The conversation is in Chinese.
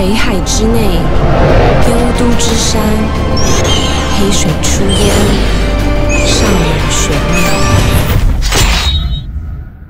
北海之内，幽都之山，黑水出烟。